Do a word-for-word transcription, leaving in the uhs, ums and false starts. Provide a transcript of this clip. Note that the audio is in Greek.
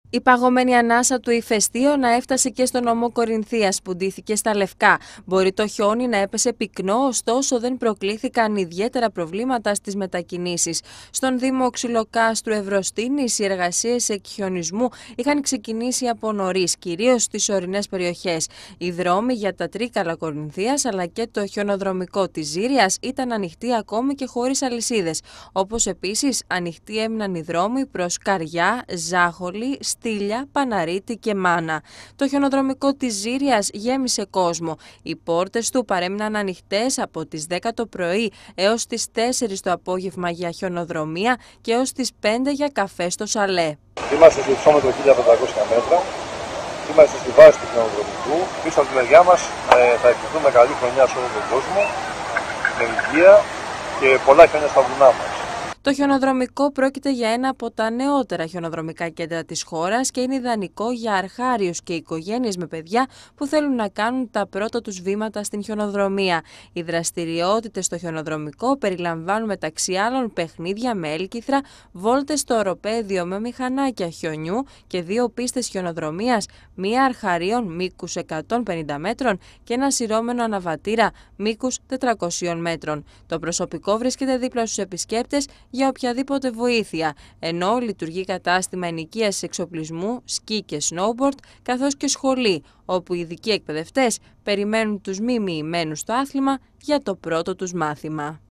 Η παγωμένη ανάσα του ηφαιστείου έφτασε και στο νομό Κορινθίας που ντύθηκε στα λευκά. Μπορεί το χιόνι να έπεσε πυκνό, ωστόσο δεν προκλήθηκαν ιδιαίτερα προβλήματα στις μετακινήσεις. Στον Δήμο Ξυλοκάστρου Ευρωστήνης, οι εργασίες εκχιονισμού είχαν ξεκινήσει από νωρίς, κυρίως στις ορεινές περιοχές. Οι δρόμοι για τα Τρίκαλα Κορινθίας αλλά και το χιονοδρομικό της Ζήριας ήταν ανοιχτοί ακόμη και χωρίς αλυσίδες. Όπως επίσης ανοιχτοί έμειναν οι δρόμοι προς Καριά, Ζάχολη, Στήλια, Παναρίτη και Μάνα. Το χιονοδρομικό της Ζήριας γέμισε κόσμο. Οι πόρτες του παρέμειναν ανοιχτές από τις δέκα το πρωί έως τις τέσσερις το απόγευμα για χιονοδρομία και έως τις πέντε για καφέ στο Σαλέ. Είμαστε στο υψόμετρο χίλια πεντακόσια μέτρα. Είμαστε στη βάση του χιονοδρομικού. Πίσω από τη μεριά μας ε, θα ευχηθούμε καλή χρονιά σε όλο τον κόσμο, με υγεία και πολλά χιόνια στα βουνά μας. Το χιονοδρομικό πρόκειται για ένα από τα νεότερα χιονοδρομικά κέντρα της χώρας και είναι ιδανικό για αρχάριους και οικογένειες με παιδιά που θέλουν να κάνουν τα πρώτα τους βήματα στην χιονοδρομία. Οι δραστηριότητες στο χιονοδρομικό περιλαμβάνουν μεταξύ άλλων παιχνίδια με έλκυθρα, βόλτες στο οροπέδιο με μηχανάκια χιονιού και δύο πίστες χιονοδρομίας, μία αρχαρίων μήκους εκατόν πενήντα μέτρων και ένα σειρώμενο αναβατήρα μήκους τετρακόσιων μέτρων. Το προσωπικό βρίσκεται δίπλα στους επισκέπτες για οποιαδήποτε βοήθεια, ενώ λειτουργεί κατάστημα ενοικίασης εξοπλισμού, σκι και snowboard, καθώς και σχολή, όπου οι ειδικοί εκπαιδευτές περιμένουν τους μη μοιημένους στο άθλημα για το πρώτο τους μάθημα.